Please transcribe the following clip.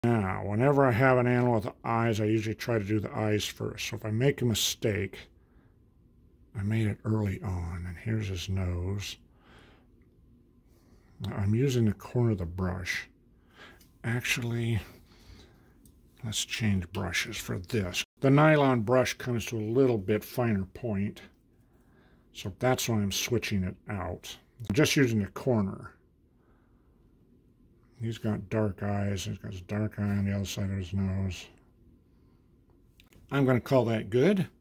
Now, whenever I have an animal with eyes, I usually try to do the eyes first. So if I make a mistake, I made it early on, and here's his nose. Now, I'm using the corner of the brush. Actually, let's change brushes for this. The nylon brush comes to a little bit finer point, so that's why I'm switching it out. I'm just using the corner. He's got dark eyes. He's got his dark eye on the other side of his nose. I'm going to call that good.